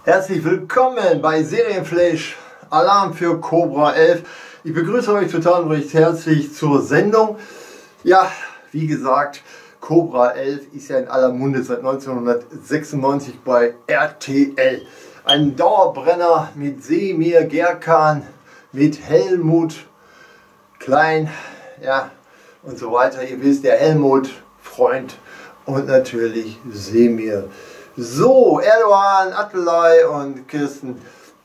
Herzlich willkommen bei Serienflash Alarm für Cobra 11. Ich begrüße euch total und recht herzlich zur Sendung. Ja, wie gesagt, Cobra 11 ist ja in aller Munde seit 1996 bei RTL. Ein Dauerbrenner mit Semir Gerkan, mit Helmut Klein, ja, und so weiter. Ihr wisst, der Helmut, Freund und natürlich Semir. So, Erdogan, Atalay und Kirsten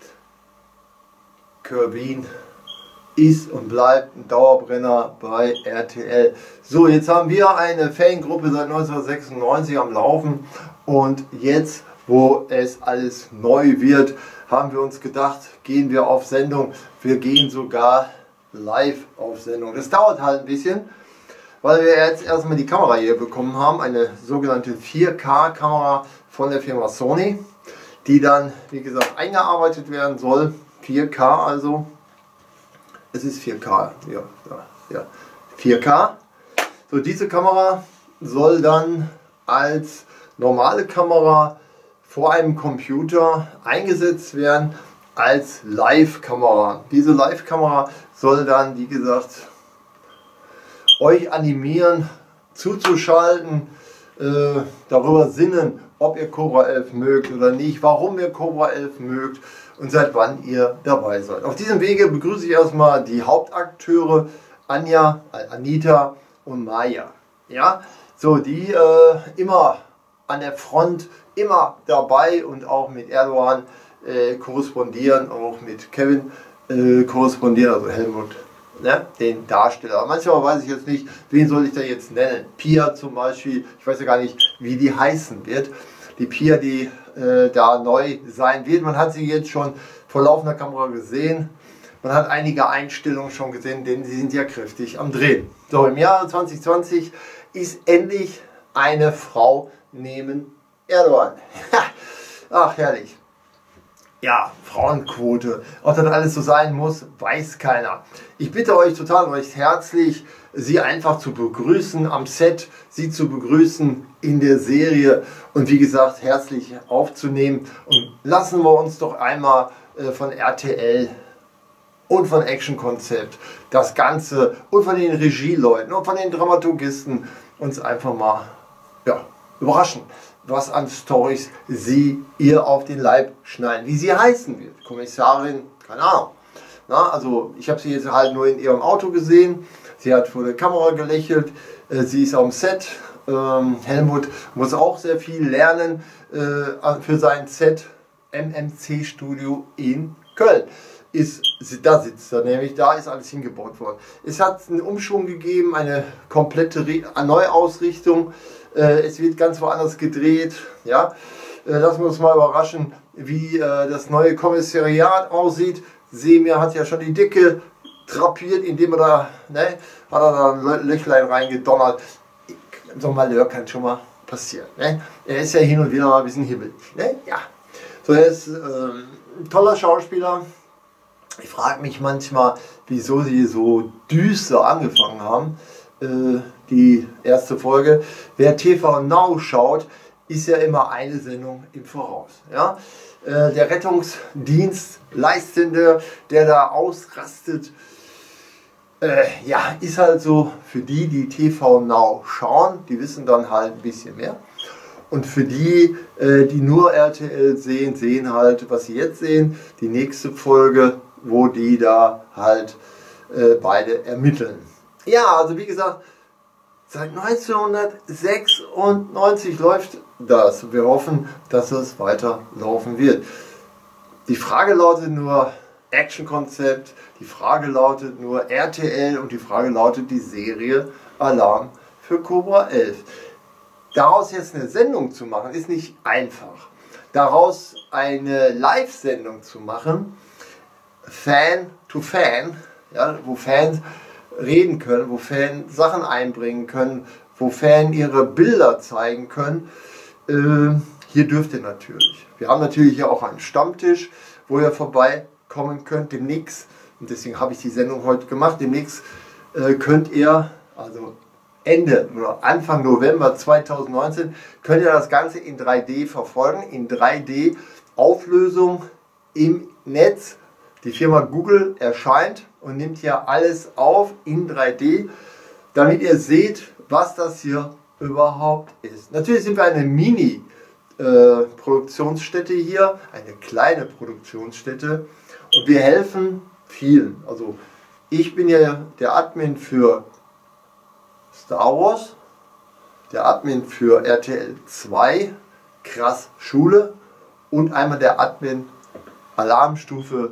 Kürbin ist und bleibt ein Dauerbrenner bei RTL. So, jetzt haben wir eine Fangruppe seit 1996 am Laufen und jetzt, wo es alles neu wird, haben wir uns gedacht, gehen wir auf Sendung. Wir gehen sogar live auf Sendung. Das dauert halt ein bisschen, weil wir jetzt erstmal die Kamera hier bekommen haben, eine sogenannte 4K-Kamera von der Firma Sony, die dann, wie gesagt, eingearbeitet werden soll. 4K also. Es ist 4K, ja, 4K. So, diese Kamera soll dann als normale Kamera vor einem Computer eingesetzt werden, als Live-Kamera. Diese Live-Kamera soll dann, wie gesagt, euch animieren, zuzuschalten, darüber sinnen, ob ihr Cobra 11 mögt oder nicht, warum ihr Cobra 11 mögt und seit wann ihr dabei seid. Auf diesem Wege begrüße ich erstmal die Hauptakteure Anja, Anita und Maya. Ja, so, die immer an der Front, immer dabei und auch mit Erdogan korrespondieren, auch mit Kevin korrespondieren, also Helmut. Ne, den Darsteller. Manchmal weiß ich jetzt nicht, wen soll ich da jetzt nennen. Pia zum Beispiel, ich weiß ja gar nicht, wie die heißen wird. Die Pia, die da neu sein wird. Man hat sie jetzt schon vor laufender Kamera gesehen. Man hat einige Einstellungen schon gesehen, denn sie sind ja kräftig am Drehen. So, im Jahr 2020 ist endlich eine Frau neben Erdogan. Ach, herrlich. Ja, Frauenquote. Ob das alles so sein muss, weiß keiner. Ich bitte euch total und recht herzlich, sie einfach zu begrüßen am Set, sie zu begrüßen in der Serie und wie gesagt, herzlich aufzunehmen. Und lassen wir uns doch einmal von RTL und von Action Konzept das Ganze und von den Regieleuten und von den Dramaturgisten uns einfach mal überraschen, was an Storys sie ihr auf den Leib schneiden, wie sie heißen wird. Kommissarin, keine Ahnung. Na, also ich habe sie jetzt halt nur in ihrem Auto gesehen. Sie hat vor der Kamera gelächelt. Sie ist am Set. Helmut muss auch sehr viel lernen für sein Set. MMC Studio in Köln. Da sitzt er nämlich, da ist alles hingebaut worden. Es hat einen Umschwung gegeben, eine komplette Neuausrichtung. Es wird ganz woanders gedreht. Ja? Lassen wir uns mal überraschen, wie das neue Kommissariat aussieht. Semir hat ja schon die Decke drapiert, indem er da, ne, hat er da ein Löchlein reingedonnert. So ein Malheur kann schon mal passieren. Ne? Er ist ja hin und wieder mal ein bisschen hibbelig. Ne? Ja. So, er ist ein toller Schauspieler. Ich frage mich manchmal, wieso sie so düster angefangen haben. Die erste Folge. Wer TV Now schaut, ist ja immer eine Sendung im Voraus. Ja? Der Rettungsdienstleistende, der da ausrastet, ja, ist halt so für die, die TV Now schauen, die wissen dann halt ein bisschen mehr. Und für die, die nur RTL sehen, sehen halt, was sie jetzt sehen, die nächste Folge, wo die da halt beide ermitteln. Ja, also wie gesagt, seit 1996 läuft das. Wir hoffen, dass es weiter laufen wird. Die Frage lautet nur Action-Konzept, die Frage lautet nur RTL und die Frage lautet die Serie Alarm für Cobra 11. Daraus jetzt eine Sendung zu machen, ist nicht einfach. Daraus eine Live-Sendung zu machen, Fan to Fan, ja, wo Fans reden können, wo Fans Sachen einbringen können, wo Fans ihre Bilder zeigen können. Hier dürft ihr natürlich. Wir haben natürlich hier auch einen Stammtisch, wo ihr vorbeikommen könnt demnächst. Und deswegen habe ich die Sendung heute gemacht. Demnächst könnt ihr, also Ende oder Anfang November 2019, könnt ihr das Ganze in 3D verfolgen. In 3D Auflösung im Netz. Die Firma Google erscheint und nimmt hier alles auf in 3D, damit ihr seht, was das hier überhaupt ist. Natürlich sind wir eine Mini-Produktionsstätte hier, eine kleine Produktionsstätte, und wir helfen vielen. Also ich bin ja der Admin für Star Wars, der Admin für RTL 2, Krass Schule, und einmal der Admin Alarmstufe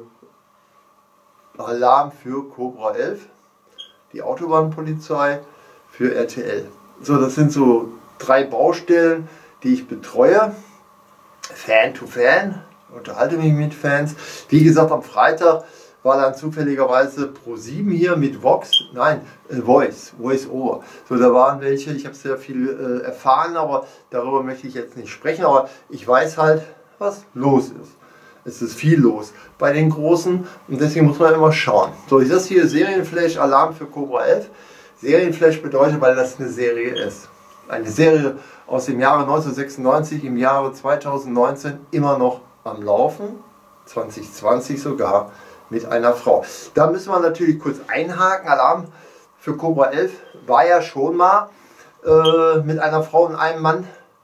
Alarm für Cobra 11, die Autobahnpolizei für RTL. So, das sind so 3 Baustellen, die ich betreue. Fan to Fan, unterhalte mich mit Fans. Wie gesagt, am Freitag war dann zufälligerweise Pro7 hier mit Vox, nein, Voice Over. So, da waren welche, ich habe sehr viel erfahren, aber darüber möchte ich jetzt nicht sprechen, aber ich weiß halt, was los ist. Es ist viel los bei den Großen und deswegen muss man immer schauen. So, ist das hier Serienflash Alarm für Cobra 11. Serienflash bedeutet, weil das eine Serie ist. Eine Serie aus dem Jahre 1996, im Jahre 2019 immer noch am Laufen, 2020 sogar, mit einer Frau. Da müssen wir natürlich kurz einhaken. Alarm für Cobra 11 war ja schon mal mit einer Frau und einem Mann.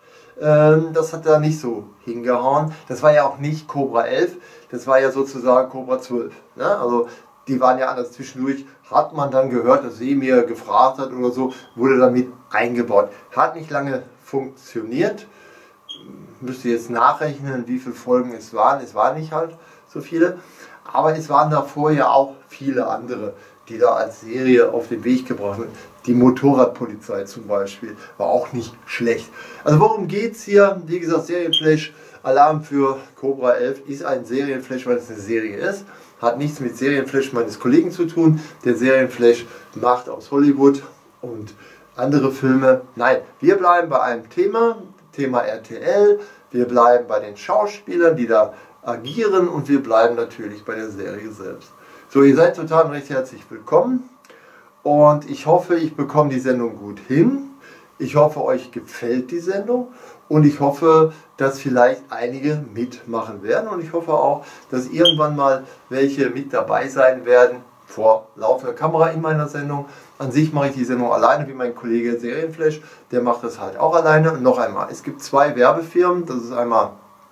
Das hat da nicht so hingehauen. Das war ja auch nicht Cobra 11, das war ja sozusagen Cobra 12. Ne? Also die waren ja anders. Zwischendurch hat man dann gehört, dass sie mir gefragt hat oder so, wurde damit eingebaut. Hat nicht lange funktioniert. Müsste jetzt nachrechnen, wie viele Folgen es waren. Es waren nicht halt so viele. Aber es waren davor ja auch viele andere, die da als Serie auf den Weg gebracht wurden. Die Motorradpolizei zum Beispiel war auch nicht schlecht. Also worum geht es hier? Wie gesagt, Serienflash Alarm für Cobra 11 ist ein Serienflash, weil es eine Serie ist. Hat nichts mit Serienflash meines Kollegen zu tun. Der Serienflash macht aus Hollywood und andere Filme. Nein, wir bleiben bei einem Thema RTL. Wir bleiben bei den Schauspielern, die da agieren, und wir bleiben natürlich bei der Serie selbst. So, ihr seid total recht herzlich willkommen und ich hoffe, ich bekomme die Sendung gut hin. Ich hoffe, euch gefällt die Sendung und ich hoffe, dass vielleicht einige mitmachen werden, und ich hoffe auch, dass irgendwann mal welche mit dabei sein werden vor laufender Kamera in meiner Sendung. An sich mache ich die Sendung alleine, wie mein Kollege Serienflash, der macht das halt auch alleine. Und noch einmal, es gibt 2 Werbefirmen, das ist einmal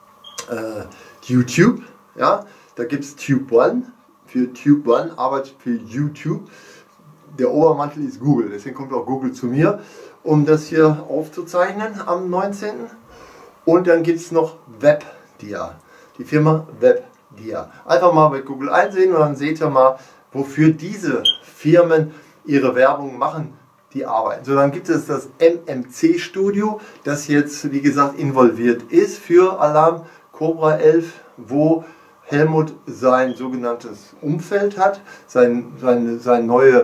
YouTube, ja, da gibt es Tube One, für Tube One arbeitet für YouTube. Der Obermantel ist Google, deswegen kommt auch Google zu mir, um das hier aufzuzeichnen am 19. Und dann gibt es noch Webdia, die Firma Webdia. Einfach mal bei Google einsehen und dann seht ihr mal, wofür diese Firmen ihre Werbung machen, die arbeiten. So, dann gibt es das MMC Studio, das jetzt, wie gesagt, involviert ist für Alarm Cobra 11, wo Helmut sein sogenanntes Umfeld hat, seine neue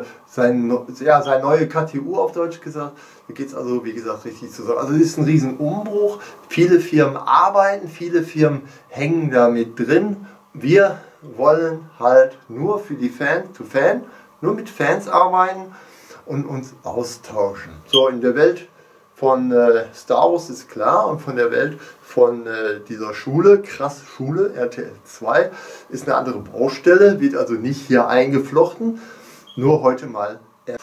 KTU auf Deutsch gesagt. Da geht es also, wie gesagt, richtig zusammen. Also es ist ein riesen Umbruch. Viele Firmen arbeiten, viele Firmen hängen da mit drin. Wir wollen halt nur für die Fan-to-Fan, nur mit Fans arbeiten und uns austauschen. So, in der Welt von Star Wars ist klar, und von der Welt von dieser Schule, Krass Schule, RTL 2, ist eine andere Baustelle, wird also nicht hier eingeflochten, nur heute mal.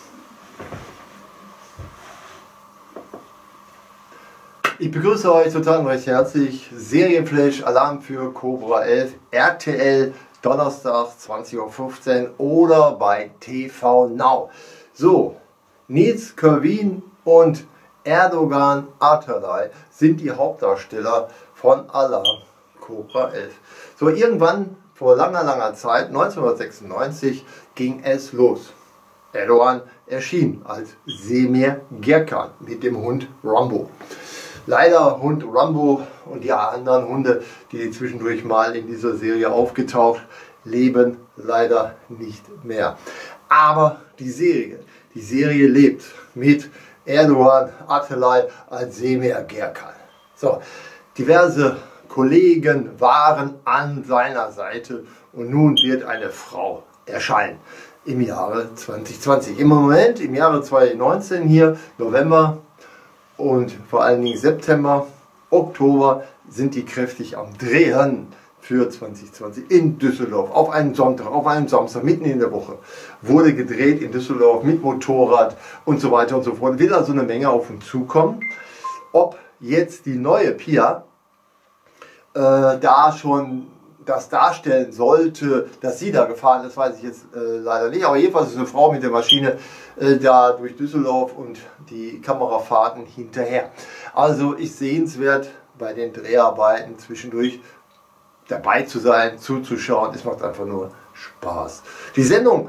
Ich begrüße euch total recht herzlich. Serienflash Alarm für Cobra 11, RTL, Donnerstag 20:15 Uhr oder bei TV Now. So, Nils Kervin und Erdogan Atalay sind die Hauptdarsteller von Alarm Cobra 11. So, irgendwann vor langer Zeit, 1996, ging es los. Erdogan erschien als Semir Gerkan mit dem Hund Rambo. Leider Hund Rambo und die anderen Hunde, die zwischendurch mal in dieser Serie aufgetaucht, leben leider nicht mehr. Aber die Serie lebt mit Erdogan Atalay als Semir Gerkan. So, diverse Kollegen waren an seiner Seite und nun wird eine Frau erscheinen im Jahre 2020. Im Moment, im Jahre 2019 hier, November und vor allen Dingen September, Oktober, sind die kräftig am Drehen für 2020 in Düsseldorf. Auf einen Sonntag, auf einen Samstag, mitten in der Woche. Wurde gedreht in Düsseldorf mit Motorrad und so weiter und so fort. Wird also eine Menge auf uns zukommen. Ob jetzt die neue Pia da schon das darstellen sollte, dass sie da gefahren ist, weiß ich jetzt leider nicht. Aber jedenfalls ist eine Frau mit der Maschine da durch Düsseldorf und die Kamerafahrten hinterher. Also ist sehenswert, bei den Dreharbeiten zwischendurch dabei zu sein, zuzuschauen. Es macht einfach nur Spaß. Die Sendung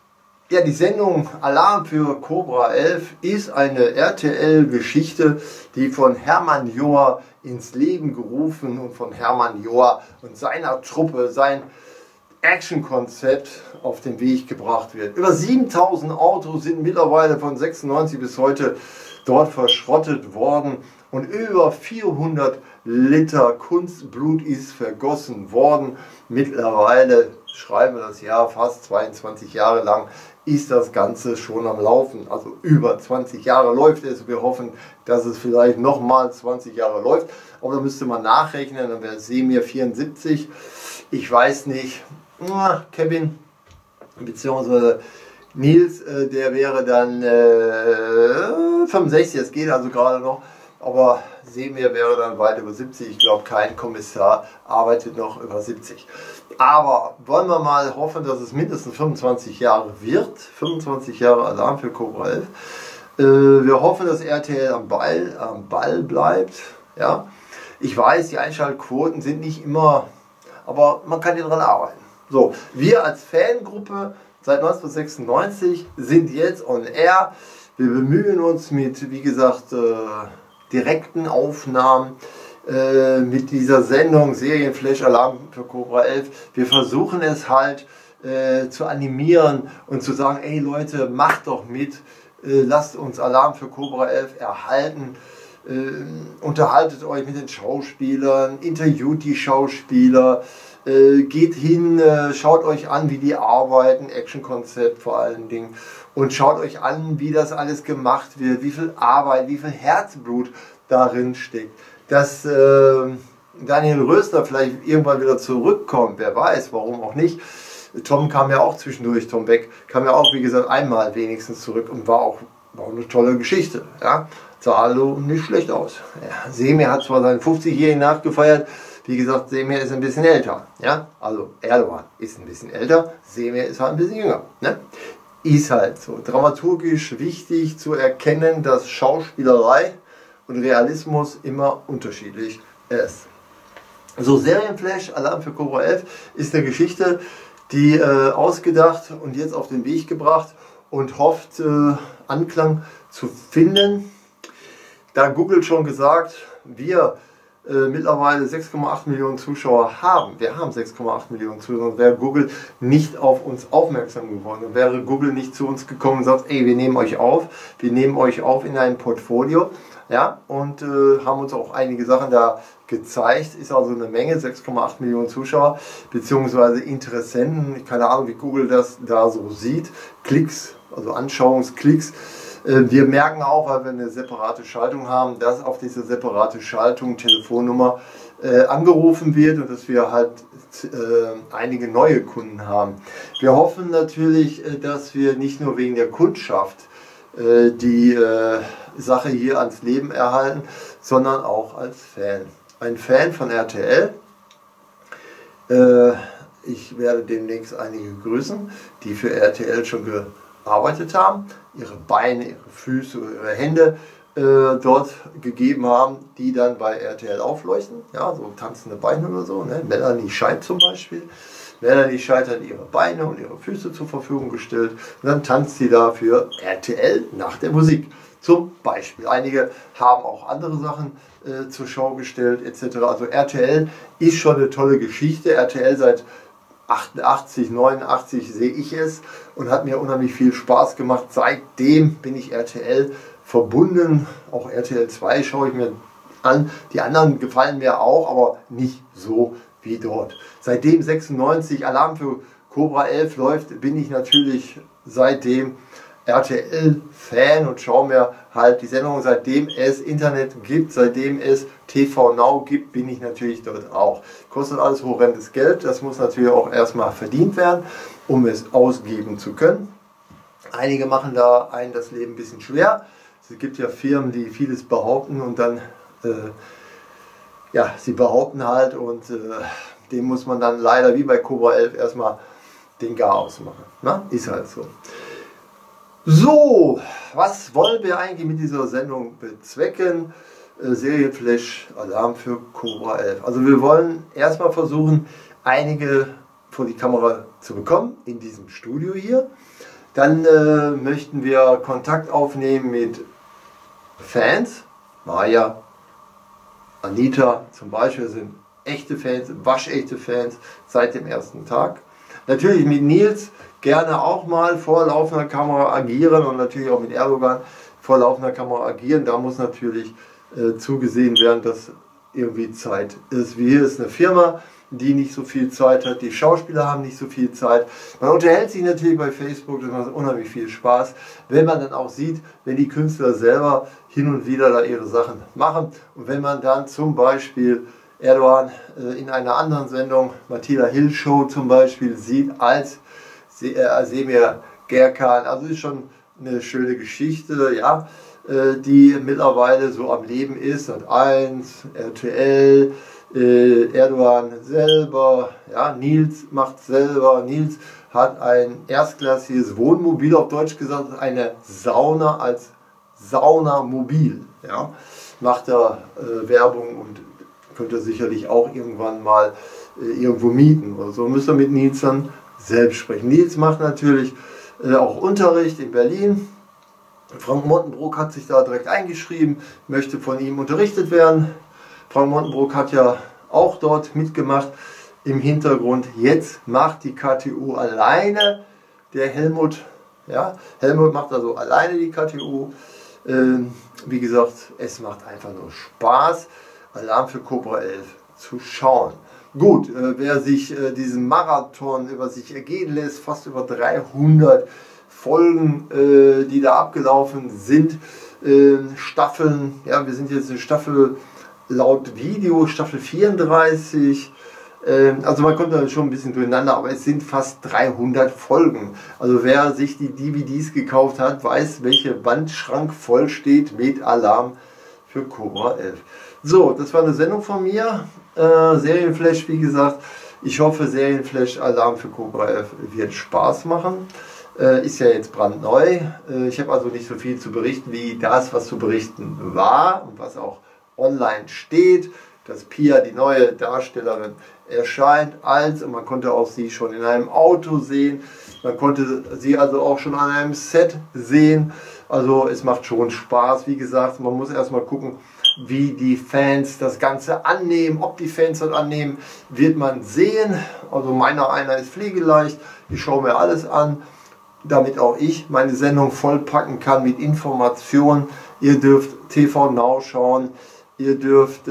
Alarm für Cobra 11 ist eine RTL-Geschichte, die von Hermann Joa ins Leben gerufen und von Hermann Joa und seiner Truppe, sein Action-Konzept auf den Weg gebracht wird. Über 7000 Autos sind mittlerweile von 96 bis heute dort verschrottet worden und über 400 Liter Kunstblut ist vergossen worden. Mittlerweile, schreiben wir das Jahr, fast 22 Jahre lang ist das Ganze schon am Laufen. Also über 20 Jahre läuft es. Wir hoffen, dass es vielleicht nochmal 20 Jahre läuft. Aber da müsste man nachrechnen, dann wäre Semir 74. Ich weiß nicht, Kevin bzw. Nils, der wäre dann 65, das geht also gerade noch. Aber Semir wäre dann weit über 70. Ich glaube, kein Kommissar arbeitet noch über 70. Aber wollen wir mal hoffen, dass es mindestens 25 Jahre wird. 25 Jahre Alarm für Cobra 11. Wir hoffen, dass RTL am Ball bleibt. Ja. Ich weiß, die Einschaltquoten sind nicht immer, aber man kann hier dran arbeiten. So, wir als Fangruppe seit 1996 sind jetzt on air. Wir bemühen uns mit, wie gesagt, direkten Aufnahmen mit dieser Sendung Serienflash Alarm für Cobra 11. Wir versuchen es halt zu animieren und zu sagen, ey Leute, macht doch mit, lasst uns Alarm für Cobra 11 erhalten, unterhaltet euch mit den Schauspielern, interviewt die Schauspieler, geht hin, schaut euch an, wie die arbeiten, Action-Konzept vor allen Dingen, und schaut euch an, wie das alles gemacht wird, wie viel Arbeit, wie viel Herzblut darin steckt. Dass Daniel Rösler vielleicht irgendwann wieder zurückkommt, wer weiß, warum auch nicht. Tom kam ja auch zwischendurch, Tom Beck kam ja auch, wie gesagt, einmal wenigstens zurück und war auch eine tolle Geschichte. Ja? Sah also nicht schlecht aus. Ja, Semir hat zwar seinen 50-Jährigen nachgefeiert, wie gesagt, Semir ist ein bisschen älter. Ja? Also Erdogan ist ein bisschen älter, Semir ist halt ein bisschen jünger. Ne? Ist halt so. Dramaturgisch wichtig zu erkennen, dass Schauspielerei und Realismus immer unterschiedlich ist. So, Serienflash Alarm für Cobra 11 ist eine Geschichte, die ausgedacht und jetzt auf den Weg gebracht und hofft Anklang zu finden. Da Google schon gesagt, wir mittlerweile 6,8 Millionen Zuschauer haben. Wir haben 6,8 Millionen Zuschauer. Wäre Google nicht auf uns aufmerksam geworden und wäre Google nicht zu uns gekommen und sagt, ey, wir nehmen euch auf in ein Portfolio, ja, und haben uns auch einige Sachen da gezeigt. Ist also eine Menge, 6,8 Millionen Zuschauer beziehungsweise Interessenten. Keine Ahnung, wie Google das da so sieht. Klicks, also Anschauungsklicks. Wir merken auch, weil wir eine separate Schaltung haben, dass auf diese separate Schaltung Telefonnummer angerufen wird und dass wir halt einige neue Kunden haben. Wir hoffen natürlich, dass wir nicht nur wegen der Kundschaft die Sache hier ans Leben erhalten, sondern auch als Fan. Ein Fan von RTL. Ich werde demnächst einige grüßen, die für RTL schon gearbeitet haben, ihre Beine, ihre Füße, ihre Hände dort gegeben haben, die dann bei RTL aufleuchten, ja, so tanzende Beine oder so, ne? Melanie Scheidt zum Beispiel. Melanie Scheidt hat ihre Beine und ihre Füße zur Verfügung gestellt und dann tanzt sie da für RTL nach der Musik. Zum Beispiel. Einige haben auch andere Sachen zur Schau gestellt etc. Also RTL ist schon eine tolle Geschichte. RTL seit 88, 89 sehe ich es und hat mir unheimlich viel Spaß gemacht. Seitdem bin ich RTL verbunden. Auch RTL 2 schaue ich mir an. Die anderen gefallen mir auch, aber nicht so wie dort. Seitdem 96 Alarm für Cobra 11 läuft, bin ich natürlich seitdem RTL-Fan und schaue mir halt die Sendung, seitdem es Internet gibt, seitdem es TV Now gibt, bin ich natürlich dort auch. Kostet alles horrendes Geld, das muss natürlich auch erstmal verdient werden, um es ausgeben zu können. Einige machen da einen das Leben ein bisschen schwer. Es gibt ja Firmen, die vieles behaupten und dann, ja, sie behaupten halt und dem muss man dann leider wie bei Cobra 11 erstmal den Garaus machen. Na? Ist halt so. So, was wollen wir eigentlich mit dieser Sendung bezwecken? Serienflash Alarm für Cobra 11. Also wir wollen erstmal versuchen, einige vor die Kamera zu bekommen in diesem Studio hier. Dann möchten wir Kontakt aufnehmen mit Fans. Maja, Anita zum Beispiel sind echte Fans, waschechte Fans seit dem ersten Tag. Natürlich mit Nils gerne auch mal vor laufender Kamera agieren und natürlich auch mit Erdogan vor laufender Kamera agieren. Da muss natürlich zugesehen werden, dass irgendwie Zeit ist. Wie hier ist eine Firma, die nicht so viel Zeit hat, die Schauspieler haben nicht so viel Zeit. Man unterhält sich natürlich bei Facebook, das macht unheimlich viel Spaß, wenn man dann auch sieht, wenn die Künstler selber hin und wieder da ihre Sachen machen und wenn man dann zum Beispiel Erdogan in einer anderen Sendung, Matilda Hill Show zum Beispiel, sieht als Semir Gerkan. Also ist schon eine schöne Geschichte, ja, die mittlerweile so am Leben ist. Und 1, RTL, Erdogan selber, ja, Nils macht selber. Nils hat ein erstklassiges Wohnmobil, auf Deutsch gesagt, eine Sauna als Saunamobil. Ja. Macht da Werbung und könnt ihr sicherlich auch irgendwann mal irgendwo mieten oder so. Müsst ihr mit Nils dann selbst sprechen. Nils macht natürlich auch Unterricht in Berlin. Frank Montenbroek hat sich da direkt eingeschrieben, möchte von ihm unterrichtet werden. Frank Montenbroek hat ja auch dort mitgemacht im Hintergrund. Jetzt macht die KTU alleine der Helmut. Ja, Helmut macht also alleine die KTU. Wie gesagt, es macht einfach nur Spaß, Alarm für Cobra 11 zu schauen. Gut, wer sich diesen Marathon über sich ergehen lässt, fast über 300 Folgen, die da abgelaufen sind, Staffeln, ja, wir sind jetzt in Staffel laut Video, Staffel 34, also man kommt da schon ein bisschen durcheinander, aber es sind fast 300 Folgen. Also wer sich die DVDs gekauft hat, weiß, welche Wandschrank voll steht mit Alarm für Cobra 11. So, das war eine Sendung von mir, Serienflash, wie gesagt. Ich hoffe, Serienflash Alarm für Cobra 11 wird Spaß machen. Ist ja jetzt brandneu. Ich habe also nicht so viel zu berichten, wie das, was zu berichten war und was auch online steht. Dass Pia, die neue Darstellerin, erscheint als, und man konnte auch sie schon in einem Auto sehen. Man konnte sie also auch schon an einem Set sehen. Also es macht schon Spaß. Wie gesagt, man muss erstmal gucken, wie die Fans das Ganze annehmen. Ob die Fans das annehmen, wird man sehen. Also einer ist pflegeleicht. Ich schaue mir alles an, damit auch ich meine Sendung vollpacken kann mit Informationen. Ihr dürft TV Now schauen, ihr dürft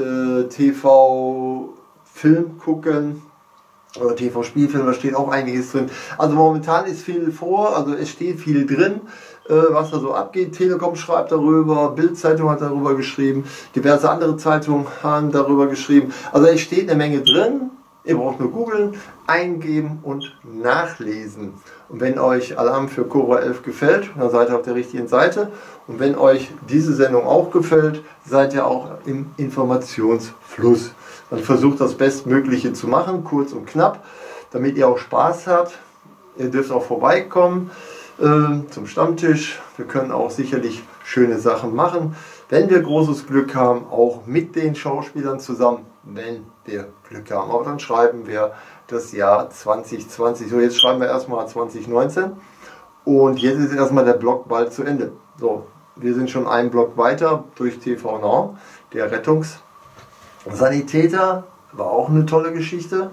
TV Film gucken oder TV Spielfilm, da steht auch einiges drin. Also momentan ist viel vor, also es steht viel drin, was da so abgeht. Telekom schreibt darüber, Bild-Zeitung hat darüber geschrieben, diverse andere Zeitungen haben darüber geschrieben. Also es steht eine Menge drin. Ihr braucht nur googeln, eingeben und nachlesen. Und wenn euch Alarm für Cobra 11 gefällt, dann seid ihr auf der richtigen Seite. Und wenn euch diese Sendung auch gefällt, seid ihr auch im Informationsfluss. Dann versucht das Bestmögliche zu machen, kurz und knapp, damit ihr auch Spaß habt. Ihr dürft auch vorbeikommen zum Stammtisch. Wir können auch sicherlich schöne Sachen machen, wenn wir großes Glück haben, auch mit den Schauspielern zusammen, wenn wir Glück haben. Aber dann schreiben wir das Jahr 2020. So, jetzt schreiben wir erstmal 2019 und jetzt ist erstmal der Block bald zu Ende. So, wir sind schon einen Block weiter durch TV Now, der Rettungssanitäter, war auch eine tolle Geschichte.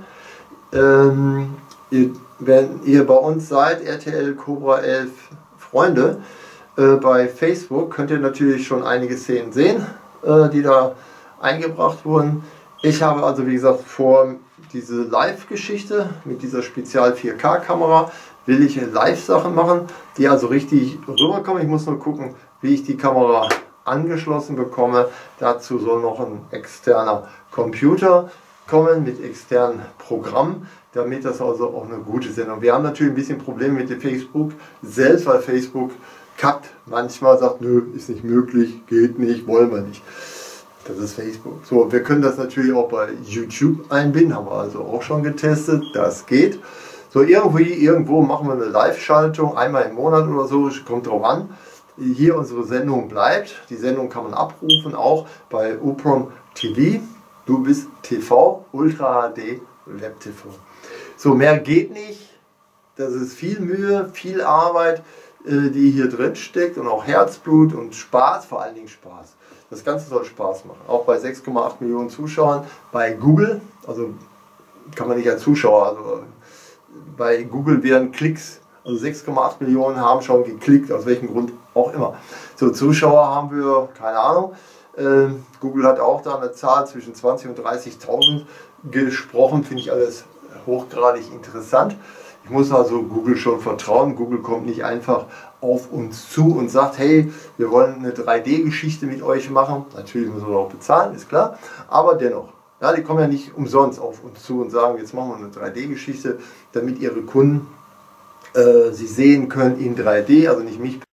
Wenn ihr bei uns seid, RTL Cobra 11 Freunde, bei Facebook könnt ihr natürlich schon einige Szenen sehen, die da eingebracht wurden. Ich habe also, wie gesagt, vor, diese Live-Geschichte mit dieser Spezial 4K-Kamera will ich Live-Sachen machen, die also richtig rüberkommen. Ich muss nur gucken, wie ich die Kamera angeschlossen bekomme. Dazu soll noch ein externer Computer kommen mit externen Programmen, damit das also auch eine gute Sendung. Wir haben natürlich ein bisschen Probleme mit dem Facebook selbst, weil Facebook kackt manchmal, sagt, nö, ist nicht möglich, geht nicht, wollen wir nicht. Das ist Facebook. So, wir können das natürlich auch bei YouTube einbinden, haben wir also auch schon getestet, das geht. So, irgendwo machen wir eine Live-Schaltung, einmal im Monat oder so, kommt drauf an. Hier unsere Sendung bleibt. Die Sendung kann man abrufen, auch bei UPROM TV. Du bist TV, Ultra HD, Web TV. So, mehr geht nicht. Das ist viel Mühe, viel Arbeit, die hier drin steckt und auch Herzblut und Spaß, vor allen Dingen Spaß. Das Ganze soll Spaß machen. Auch bei 6,8 Millionen Zuschauern bei Google, also kann man nicht als Zuschauer, also bei Google werden Klicks, also 6,8 Millionen haben schon geklickt, aus welchem Grund auch immer. So, Zuschauer haben wir, keine Ahnung, Google hat auch da eine Zahl zwischen 20.000 und 30.000 gesprochen, finde ich alles hochgradig interessant. Ich muss also Google schon vertrauen. Google kommt nicht einfach auf uns zu und sagt, hey, wir wollen eine 3D-Geschichte mit euch machen. Natürlich müssen wir auch bezahlen, ist klar, aber dennoch. Ja, die kommen ja nicht umsonst auf uns zu und sagen, jetzt machen wir eine 3D-Geschichte, damit ihre Kunden sie sehen können in 3D, also nicht mich